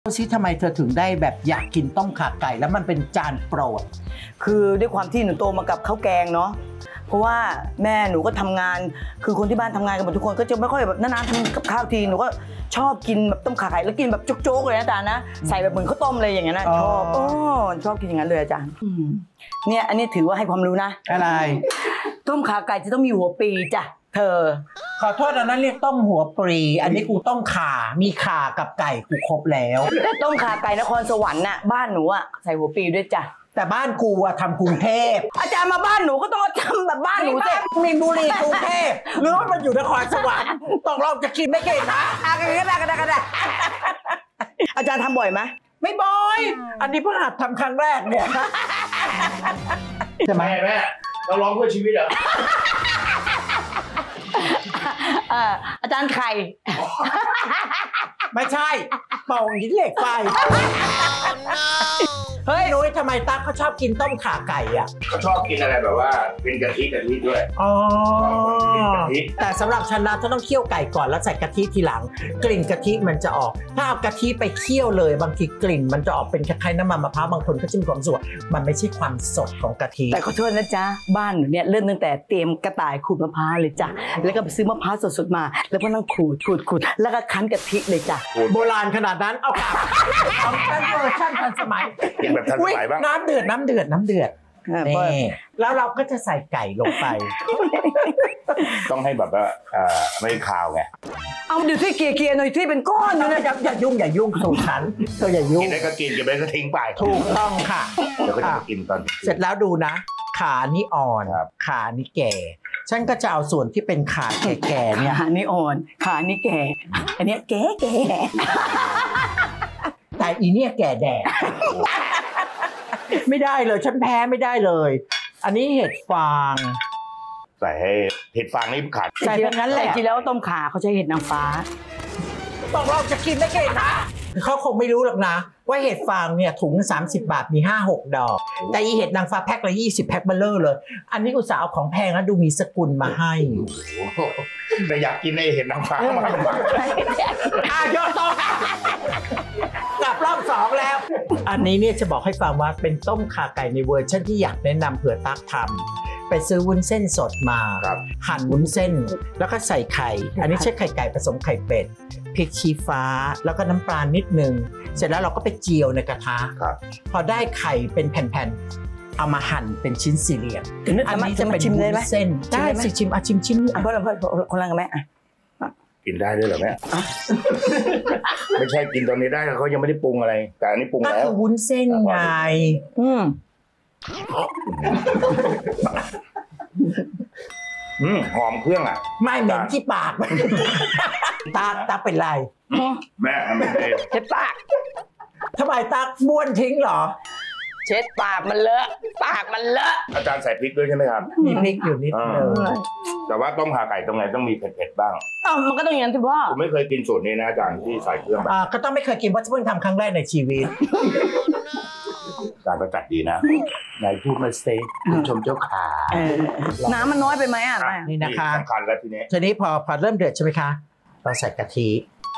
ซิทำไมเธอถึงได้แบบอยากกินต้มข่าไก่แล้วมันเป็นจานโปรดคือด้วยความที่หนูโตมากับข้าวแกงเนาะเพราะว่าแม่หนูก็ทำงานคือคนที่บ้านทำงานกันหมดทุกคนก็จะไม่ค่อยแบบนานๆทำกับข้าวทีหนูก็ชอบกินแบบต้มข่าไก่แล้วกินแบบโจ๊กๆเลยนะอาจารย์นะใส่แบบเหมือนข้าวต้มเลยอย่างเงี้ยนะชอบกินอย่างนั้นเลยอาจารย์เนี่ยอันนี้ถือว่าให้ความรู้นะอะไรต้มข่าไก่จะต้องมีหัวปีจ้ะเธอขอโทษอันนั้นเรียกต้มหัวปรีอันนี้กูต้มข่ามีข่ากับไก่กูครบแล้วแต่ต้มข่าไก่นครสวรรค์น่ะบ้านหนูอะใส่หัวปีด้วยจ้ะแต่บ้านกูอะทำกรุงเทพอาจารย์มาบ้านหนูก็ต้องทำแบบบ้านหนูสิมีบุรีกรุงเทพหรือว่ามันอยู่นครสวรรค์ต้องลองจะกินไม่เก่งนะก็ได้อาจารย์ทำบ่อยไหมไม่บ่อยอันนี้เพิ่งหัดทำครั้งแรกเนี่ยใช่ไหมแม่เราร้องเพื่อชีวิตเหรออาจารย์ไข่ไม่ใช่เป่าหินเหล็กไฟเฮ้ยนุ้ยทำไมตั๊กเขาชอบกินต้มข่าไก่อ่ะเขาชอบกินอะไรแบบว่าเป็นกะทิด้วยอ๋อแต่สำหรับฉันนะต้องเคี่ยวไก่ก่อนแล้วใส่กะทิทีหลังกลิ่นกะทิมันจะออกถ้าเอากะทิไปเคี่ยวเลยบางทีกลิ่นมันจะออกเป็นคล้ายๆน้ำมันมะพร้าวบางคนก็จะมีความรู้สึกว่ามันไม่ใช่ความสดของกะทิแต่ขอโทษนะจ๊ะบ้านหนูเนี่ยเริ่มตั้งแต่เตรียมกระต่ายขูดมะพร้าวเลยจ้ะแล้วก็ไปซื้อมะพร้าวสดๆมาแล้วก็นั่งขูดแล้วก็คั้นกะทิเลยจ้ะโบราณขนาดนั้นเอาเป็นเวอร์ชันทันสมัยแบบทันสมัยบ้างน้ำเดือดนี่แล้วเราก็จะใส่ไก่ลงไปต้องให้แบบว่าไม่คาวไงเอาเดี๋ยวที่เกลี่ยหน่อยที่เป็นก้อนอยู่นะอย่ายุ่งสูตรฉันเธออย่ายุ่งกินได้ก็กินกินไม่ได้ก็ทิ้งไปถูกต้องค่ะเดี๋ยวก็จะกินตอนเสร็จแล้วดูนะขานี่อ่อนขานี่แก่ฉันก็จะเอาส่วนที่เป็นขาแก่เนี่ยขานี่อ่อนขานี่แก่อันนี้แก่แต่อีเนี่ยแก่แดดไม่ได้เลยฉันแพ้ไม่ได้เลยอันนี้เห็ดฟางใส่ให้เห็ดฟางนี่ขาดใส่แบบนั้นแหละจริงแล้วต้มข่าเขาใช้เห็ดนางฟ้าบอกเราจะกินไม่เก่งนะเขาคงไม่รู้หรอกนะว่าเห็ดฟางเนี่ยถุง30 บาทมี 5-6 ดอกแต่อีเห็ดนางฟ้าแพ็คละ20แพ็คเบลเลอร์เลยอันนี้อุตส่าห์เอาของแพงแล้วดูมีสกุลมาให้แต่อยากกินในเห็ดนางฟ้ามากยอดต่อกลับรอบ2แล้วอันนี้เนี่ยจะบอกให้ฟังว่าเป็นต้มข่าไก่ในเวอร์ชันที่อยากแนะนำเผื่อตั๊กทำไปซื้อวุ้นเส้นสดมาหั่นวุ้นเส้นแล้วก็ใส่ไข่อันนี้ใช้ไข่ไก่ผสมไข่เป็ดพริกชี้ฟ้าแล้วก็น้ำปลานิดนึงเสร็จแล้วเราก็ไปเจียวในกระทะพอได้ไข่เป็นแผ่นๆเอามาหั่นเป็นชิ้นสี่เหลี่ยมอันนี้จะเป็นวุ้นเส้นได้สิชิมชิมเพราะคนละกันไหมกินได้ด้วยเหรอแม่ไม่ใช่กินตอนนี้ได้เขายังไม่ได้ปรุงอะไรแต่อันนี้ปรุงแล้วก็คือวุ้นเส้นไงหอมเครื่องอ่ะไม่เหม็นที่ปากตาเป็นไรแม่ทำไมเช็ดปากทำไมตาบ้วนทิ้งเหรอเช็ดปากมันเลอะอาจารย์ใส่พริกด้วยใช่ไหมครับมีพริกอยู่นิดนึงแต่ว่าต้มข่าไก่ตรงไหนต้องมีเผ็ดๆบ้างมันก็ต้องอย่างนั้นที่พ่อผมไม่เคยกินสูตรนี้นะอาจารย์ที่ใส่เครื่องก็ต้องไม่เคยกินเพราะเพิ่งทำครั้งแรกในชีวิตอาจารย์ก็จัดดีนะนายพูดมาเซ็กคุณชมเจ้าขาน้ำมันน้อยไปไหมนี่นะคะสำคัญแล้วทีนี้พอเริ่มเดือดใช่ไหมคะเราใส่กะทิ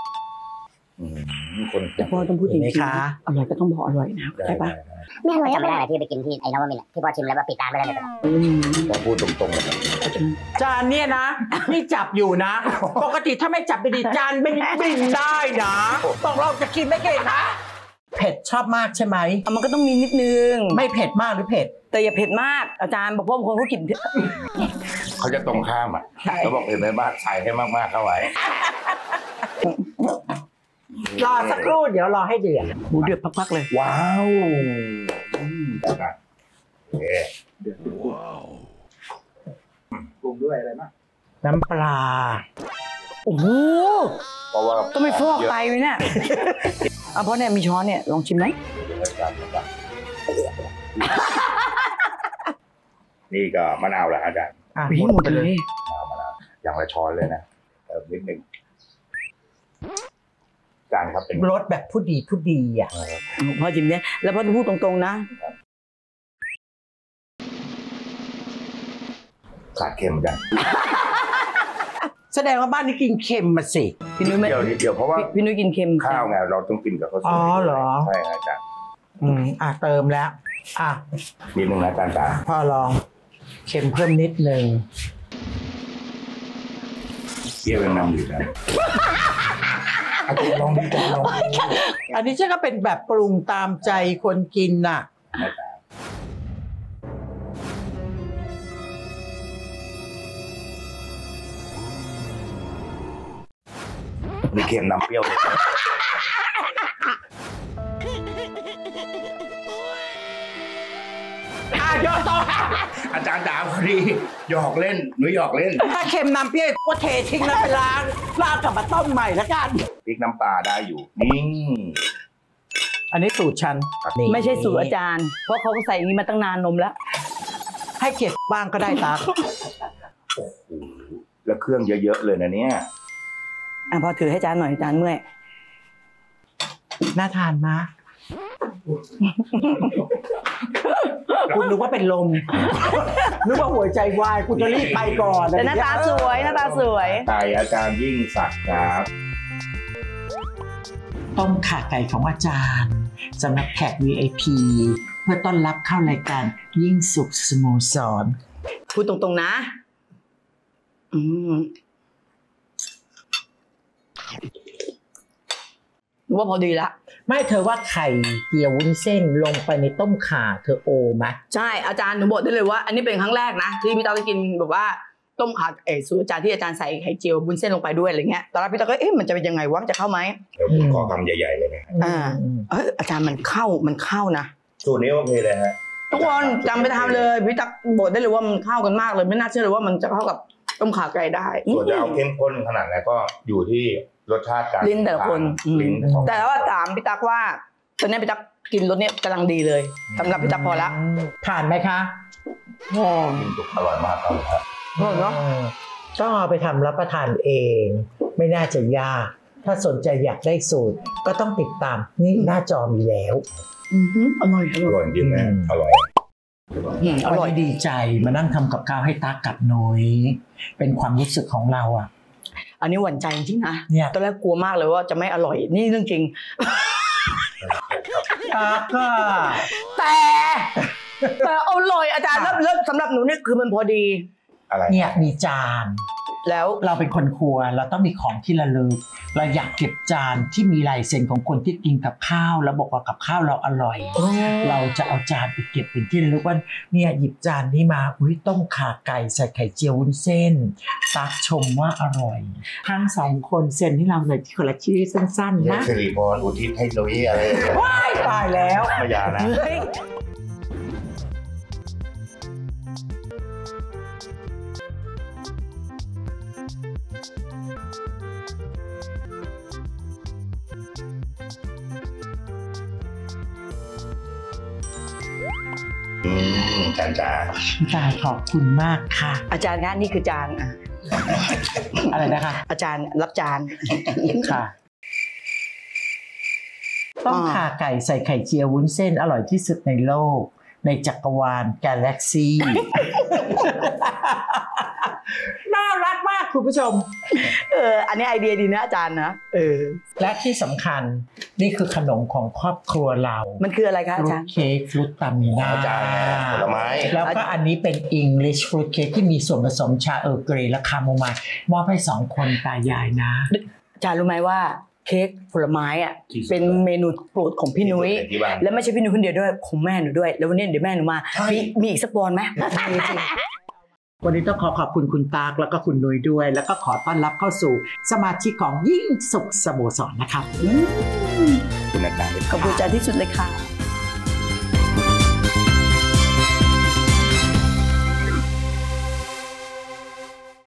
แต่พ่อต้องพูดจริงๆอร่อยก็ต้องบอกอร่อยนะใช่ปะไม่อร่อยจำไม่ได้ที่ไปกินที่ไอ้นวมินทร์ที่พอชิมแล้วว่าปิดร้านไม่ได้เลยต้องพูดตรงๆเลยจานเนี่ยนะนี่จับอยู่นะปกติถ้าไม่จับดีจานเป็นบินได้นะต้องเราจะกินไม่เก่งนะเผ็ดชอบมากใช่ไหมมันก็ต้องมีนิดนึงไม่เผ็ดมากหรือเผ็ดแต่อย่าเผ็ดมากอาจารย์บอกพ่อบางคนเขากินเขาจะตรงข้ามอ่ะเขาบอกเผ็ดไม่มากใส่ให้มากๆเข้าไว้รอสักครู่เดี๋ยวรอให้เดือดหูเดือดพักๆเลยว้าวเดือดว้าวปรุงด้วยอะไรบ้างน้ำปลาโอ้โหเพราะว่าต้องไม่ฟอกไตไหมเนี่ยเพราะเนี่ยมีช้อนเนี่ยลองชิมไหมนี่ก็มะนาวแหละอาจารย์หมดเลยมะนาวอย่างละช้อนเลยนะนิดหนึ่งจานครับเป็นรสแบบผู้ดีอ่ะพ่อจิมเนี่ยแล้วพ่อจะพูดตรงๆนะขาดเค็มกันแสดงว่าบ้านนี้กินเค็มมาสิพี่นุ้ยไม่นิดเดียวเพราะว่าพี่นุ้ยกินเค็มข้าวไงเราต้องกินกับข้าวสวยอ๋อเหรอใช่อาจารย์เติมแล้วนิดนึงนะอาจารย์จ๋าพ่อลองเค็มเพิ่มนิดนึงเกี่ยวยังนำอยู่นะอาจารย์ลองดีจังลองอันนี้ฉันก็เป็นแบบปรุงตามใจคนกินน่ะมีเค็มนำเปรี้ยวเลยยกต่ออาจารย์จ๋าพอดีหยอกเล่นหนูหยอกเล่นถ้าเค็มน้ำเปรี้ยวก็เททิ้งแล้วไปล้างกลับมาต้มใหม่แล้วกันพริกน้ำปลาได้อยู่นี่อันนี้สูตรฉันนี่ไม่ใช่สูตรอาจารย์ เพราะเขาก็ใส่อย่างนี้มาตั้งนานนมแล้วให้เก็บบ้างก็ได้ตาโอ้โหแล้วเครื่องเยอะๆเลยนะเนี่ยพอถือให้อาจารย์หน่อยอาจารย์เมื่อยน่าทานมากคุณนึกว่าเป็นลม นึกว่าหัวใจวายคุณจะรีบไปก่อนแต่หน้าตาสวยหน้าตาสวยไก่อาจารย์ยิ่งศักดิ์ครับต้มข่าไก่ของอาจารย์สำหรับแขก VIP เพื่อต้อนรับเข้ารายการยิ่งสุขสโมสรพูดตรงๆนะว่าพอดีละไม่เธอว่าไข่เจียววุ้นเส้นลงไปในต้มข่าเธอโอไหมใช่อาจารย์หนูบอกได้เลยว่า อันนี้เป็นครั้งแรกนะที่พี่ต๊อกได้กินแบบว่าต้มข่าสูตรอาจารย์ที่อาจารย์ใส่ไข่เจียวบุ้นเส้นลงไปด้วยอะไรเงี้ยตอนแรกพี่ต๊อกก็มันจะเป็นยังไงวะมันจะเข้าไหมเดี๋ยวผมขอคำใหญ่ๆเลยนะอาจารย์มันเข้านะสูตรนี้โอเคเลยฮะทุกคนจำไปทำเลยพี่ต๊อกบอกได้เลยว่ามันเข้ากันมากเลยไม่น่าเชื่อเลยว่ามันจะเข้ากับต้มข่าไก่ได้ส่วนจะเอาเข้มข้นขนาดไหนก็อยู่ที่รสชาติการลิ้นแต่ละคนลิ้นของแต่ว่าถามพี่ตั๊กว่าตอนนี้พี่ตั๊กกินรสเนี้ยกำลังดีเลยสำหรับพี่ตั๊กพอละผ่านไหมคะกินสุกอร่อยมากครับเนาะต้องเอาไปทำรับประทานเอง ไม่น่าจะยาก ถ้าสนใจอยากได้สูตร ก็ต้องติดตามนี่หน้าจอมีแล้วอร่อยอร่อยจริงนะอร่อยอร่อยดีใจมานั่งทำกับข้าวให้ตากับหนุยเป็นความรู้สึกของเราอ่ะอันนี้หวั่นใจจริงๆนะเนี่ยตอนแรกกลัวมากเลยว่าจะไม่อร่อยนี่เรื่องจริงตาก็แต่อร่อยอาจารย์แล้วสำหรับหนูเนี่ยคือมันพอดีอะไรเนี่ยมีจานแล้วเราเป็นคนครัวเราต้องมีของที่ระลึกเราอยากเก็บจานที่มีลายเซ็นของคนที่กินกับข้าวแล้วบอกว่ากับข้าวเราอร่อย เราจะเอาจานไปเก็บเป็นที่ระลึกว่าเนี่ยหยิบจานนี้มาต้มข่าไก่ใส่ไข่เจียววุ้นเส้นตักชมว่าอร่อยทั้งสองคนเซ็นให้เราเลยคนละชื่อสั้นๆนะสิริพรอุทิศให้นุ้ยอะไรว้ายตายแล้วพยานะ จานจ๋าตายขอบคุณมากค่ะอาจารย์คะนี่คือจานอ่ะอะไรนะคะอาจารย์รับจานค่ะต้มข่าไก่ใส่ไข่เจียววุ้นเส้นอร่อยที่สุดในโลก ในจักรวาลกาแล็กซี่ น่ารักมากคุณผู้ชมอันนี้ไอเดียดีนะอาจารย์นะและที่สำคัญนี่คือขนมของครอบครัวเรามันคืออะไรคะฟอารุจาตรย์เค้กฟรุตตามิน่าอาจารย์ผลไม้แล้วก็อันนี้เป็น English fruit cake ที่มีส่วนผสมชาเออร์เกรย์และคาโมไมล์มอบให้2 คนตายายนะอาจารย์รู้ไหมว่าเค้กผลไม้อ่ะเป็นเมนูโปรดของพี่นุ้ยและไม่ใช่พี่นุ้ยคนเดียวด้วยของแม่หนูด้วยแล้ววันนี้เดี๋ยวแม่หนูมามีอีกสักบอลไหมวันนี้ต้องขอบคุณคุณตากแล้วก็คุณนุ้ยด้วย แล้วก็ขอต้อนรับเข้าสู่สมาชิกของยิ่งสุขสโมสรนะครับคุณอาจารย์ขอบคุณอาจารย์ที่สุดเลยค่ะ